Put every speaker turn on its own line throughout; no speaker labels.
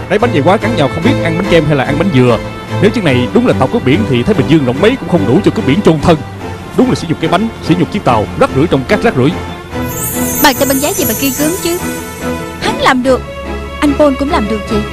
Đấy, bánh dày quá cắn vào không biết ăn bánh kem hay là ăn bánh dừa. Nếu chiếc này đúng là tàu cướp biển thì Thái Bình Dương rộng mấy cũng không đủ cho cướp biển chôn thân. Đúng là sử dụng cái bánh, sử dụng chiếc tàu rác rưởi trong các rác rưởi.
Bàn tay băng giá gì mà kiên cứng chứ. Hắn làm được, anh Paul cũng làm được vậy.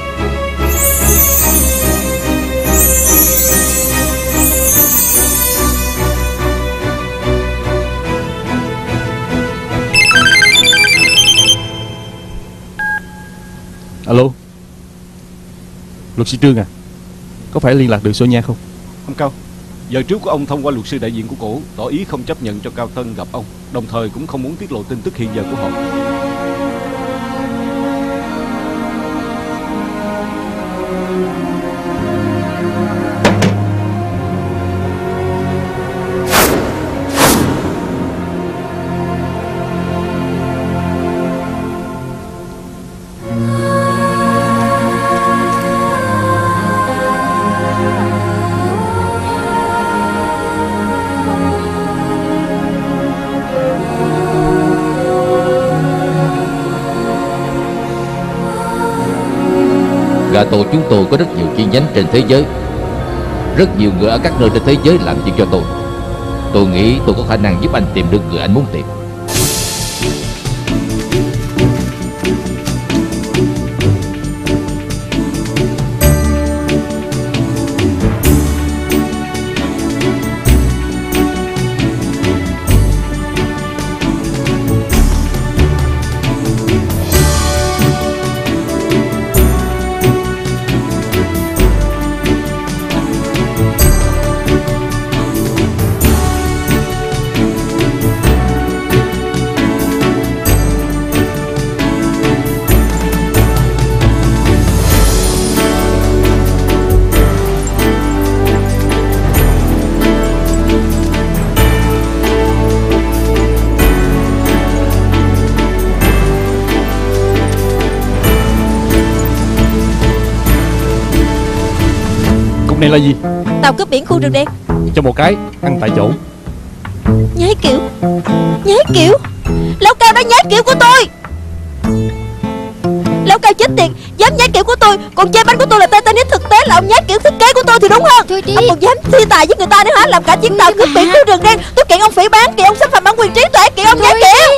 Alo, luật sư Trương à, có phải liên lạc được Sonia không?
Ông Cao, giờ trước của ông thông qua luật sư đại diện của cổ tỏ ý không chấp nhận cho Cao Tân gặp ông, đồng thời cũng không muốn tiết lộ tin tức hiện giờ của họ.
Gà tổ chúng tôi có rất nhiều chi nhánh trên thế giới. Rất nhiều người ở các nơi trên thế giới làm việc cho tôi. Tôi nghĩ tôi có khả năng giúp anh tìm được người anh muốn tìm.
Này là gì?
Tàu cướp biển khu rừng đen.
Cho một cái, ăn tại chỗ.
Nhái kiểu. Nhái kiểu. Lão Cao đã nhái kiểu của tôi. Lão Cao chết tiệt, dám nhái kiểu của tôi, còn chê bánh của tôi là Titanic. Thực tế là ông nhái kiểu thiết kế của tôi thì đúng hơn. Thôi đi. Ông còn dám thi tài với người ta nữa hả? Làm cả chuyến tàu cướp biển khu rừng đen. Tôi kiện ông phỉ báng, kiện ông xâm phạm bản quyền trí tuệ, kiện ông nhái kiểu.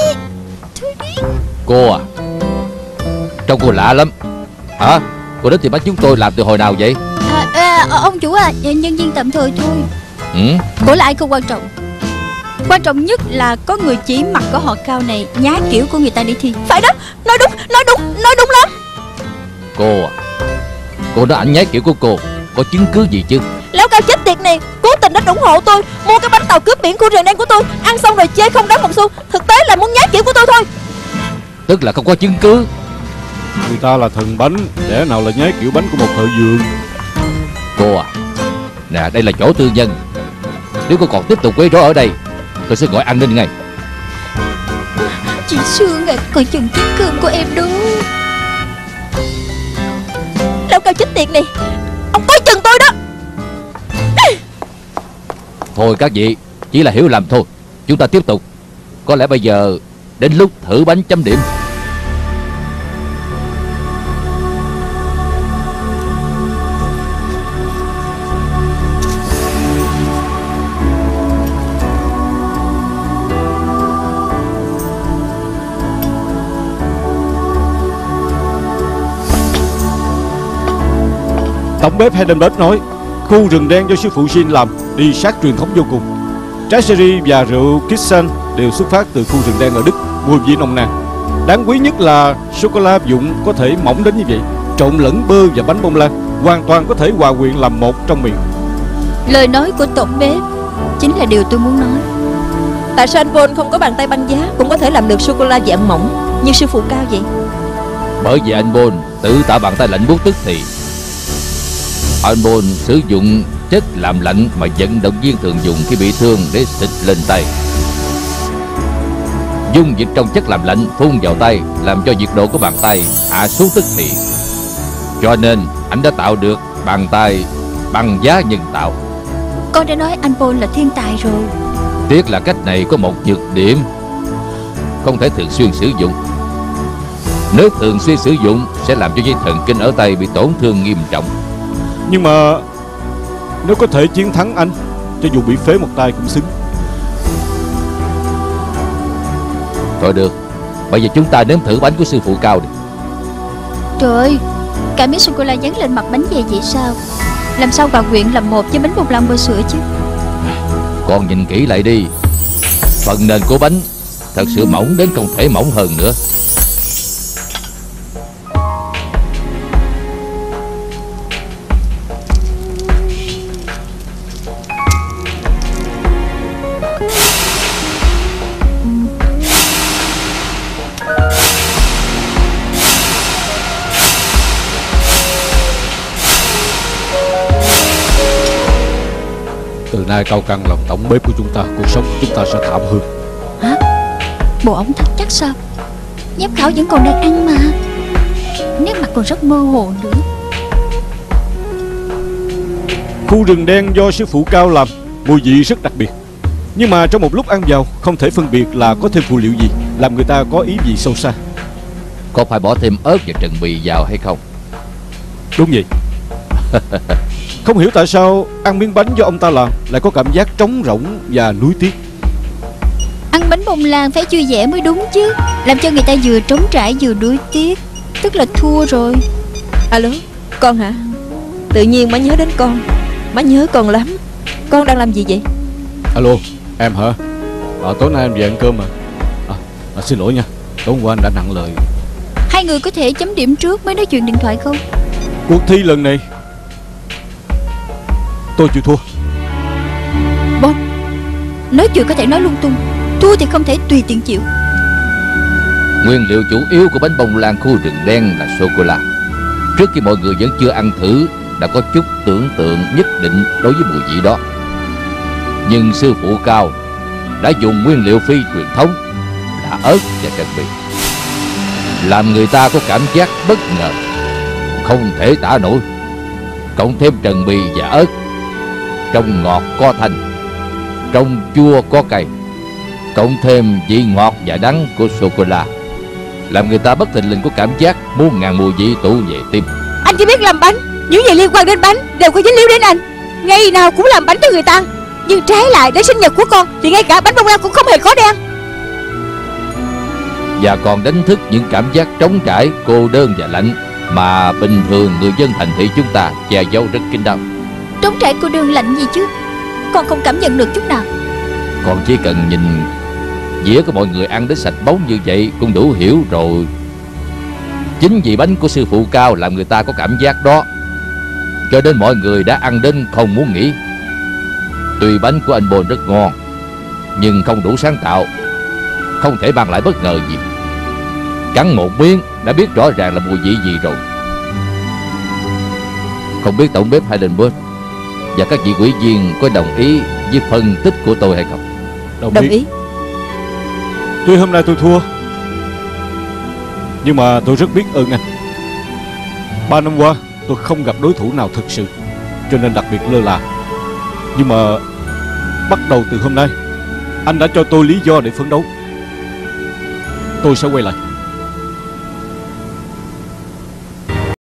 Cô à, trông cô lạ lắm. Hả? Cô đến tìm bánh chúng tôi làm từ hồi nào vậy?
Ông chủ à, nhân viên tạm thời thôi.
Của
là ai không quan trọng. Quan trọng nhất là có người chỉ mặt của họ Cao này nhái kiểu của người ta đi thi. Phải đó, nói đúng lắm.
Cô à, cô nói ảnh nhái kiểu của cô, có chứng cứ gì chứ?
Lão Cao chết tiệt này, cố tình đến ủng hộ tôi, mua cái bánh tàu cướp biển khu rừng đen của tôi, ăn xong rồi chê không đáng một xu. Thực tế là muốn nhái kiểu của tôi thôi.
Tức là không có chứng cứ.
Người ta là thần bánh, lẽ nào là nhái kiểu bánh của một thợ vườn?
Cô à, nè, đây là chỗ tư nhân. Nếu cô còn tiếp tục quấy rối ở đây, tôi sẽ gọi an ninh ngay.
Chị Sương à, coi chừng chiếc cơm của em đó. Lão Cao chết tiệt này, ông coi chừng tôi đó.
Thôi các vị, chỉ là hiểu lầm thôi. Chúng ta tiếp tục. Có lẽ bây giờ đến lúc thử bánh chấm điểm.
Tổng bếp Heidenberg nói khu rừng đen do sư phụ Jin làm đi sát truyền thống vô cùng. Trái sherry và rượu Kitsen đều xuất phát từ khu rừng đen ở Đức, mùi vị nồng nàn. Đáng quý nhất là sô-cô-la vụn có thể mỏng đến như vậy, trộn lẫn bơ và bánh bông lan, hoàn toàn có thể hòa quyện làm một trong miệng.
Lời nói của tổng bếp chính là điều tôi muốn nói. Tại sao anh Paul không có bàn tay băng giá cũng có thể làm được sô-cô-la dạng mỏng như sư phụ Cao vậy?
Bởi vì anh Paul tự tạo bàn tay lạnh buốt tức thì. Anh Paul sử dụng chất làm lạnh mà vận động viên thường dùng khi bị thương để xịt lên tay. Dung dịch trong chất làm lạnh phun vào tay làm cho nhiệt độ của bàn tay hạ xuống tức thì. Cho nên anh đã tạo được bàn tay băng giá nhân tạo.
Con đã nói anh Paul là thiên tài rồi.
Tiếc là cách này có một nhược điểm, không thể thường xuyên sử dụng. Nếu thường xuyên sử dụng sẽ làm cho dây thần kinh ở tay bị tổn thương nghiêm trọng.
Nhưng mà nếu có thể chiến thắng anh, cho dù bị phế một tay cũng xứng.
Thôi được, bây giờ chúng ta nếm thử bánh của sư phụ Cao đi.
Trời ơi, cả miếng sô-cô-la dán lên mặt bánh về vậy sao? Làm sao bà quyện làm một với bánh bông lan bơ sữa chứ?
Con nhìn kỹ lại đi. Phần nền của bánh thật sự mỏng đến không thể mỏng hơn nữa.
Từ nay Cao Căng làm tổng bếp của chúng ta, cuộc sống của chúng ta sẽ thảm hơn.
Hả? Bộ ống thắt chắc sao? Giám khảo vẫn còn đang ăn mà. Nét mặt còn rất mơ hồ nữa.
Khu rừng đen do sư phụ Cao làm, mùi vị rất đặc biệt. Nhưng mà trong một lúc ăn vào, không thể phân biệt là có thêm phụ liệu gì, làm người ta có ý gì sâu xa.
Có phải bỏ thêm ớt và trần bì vào hay không?
Đúng vậy. Không hiểu tại sao ăn miếng bánh do ông ta làm lại có cảm giác trống rỗng và nuối tiếc.
Ăn bánh bông lan phải vui vẻ mới đúng chứ. Làm cho người ta vừa trống trải vừa nuối tiếc, tức là thua rồi.
Alo, con hả? Tự nhiên má nhớ đến con. Má nhớ con lắm. Con đang làm gì vậy?
Alo, em hả? Tối nay em về ăn cơm mà. Xin lỗi nha, tối hôm qua anh đã nặng lời.
Hai người có thể chấm điểm trước mới nói chuyện điện thoại không?
Cuộc thi lần này tôi chịu thua.
Bon, nói chuyện có thể nói lung tung, thua thì không thể tùy tiện chịu.
Nguyên liệu chủ yếu của bánh bông lan khu rừng đen là sô-cô-la. Trước khi mọi người vẫn chưa ăn thử đã có chút tưởng tượng nhất định đối với mùi vị đó. Nhưng sư phụ Cao đã dùng nguyên liệu phi truyền thống là ớt và trần bì, làm người ta có cảm giác bất ngờ không thể tả nổi. Cộng thêm trần bì và ớt, trong ngọt có thanh, trong chua có cay, cộng thêm vị ngọt và đắng của sô-cô-la, làm người ta bất thình lình có cảm giác muôn ngàn mùi vị tụ về tim.
Anh chỉ biết làm bánh, những gì liên quan đến bánh đều có dính líu đến anh. Ngày nào cũng làm bánh cho người ta ăn. Nhưng trái lại đến sinh nhật của con thì ngay cả bánh bông lan cũng không hề có để ăn.
Và còn đánh thức những cảm giác trống trải, cô đơn và lạnh mà bình thường người dân thành thị chúng ta che giấu rất kín đáo.
Trống trải cô đơn lạnh gì chứ? Con không cảm nhận được chút nào.
Con chỉ cần nhìn dĩa của mọi người ăn đến sạch bóng như vậy cũng đủ hiểu rồi. Chính vì bánh của sư phụ Cao làm người ta có cảm giác đó, cho nên mọi người đã ăn đến không muốn nghỉ. Tuy bánh của anh Bồn rất ngon, nhưng không đủ sáng tạo, không thể mang lại bất ngờ gì. Cắn một miếng đã biết rõ ràng là mùi vị gì rồi. Không biết tổng bếp Heidenberg và các vị ủy viên có đồng ý với phân tích của tôi hay không?
Đồng ý.
Tuy hôm nay tôi thua, nhưng mà tôi rất biết ơn anh. 3 năm qua tôi không gặp đối thủ nào thực sự, cho nên đặc biệt lơ là. Nhưng mà bắt đầu từ hôm nay, anh đã cho tôi lý do để phấn đấu. Tôi sẽ quay lại.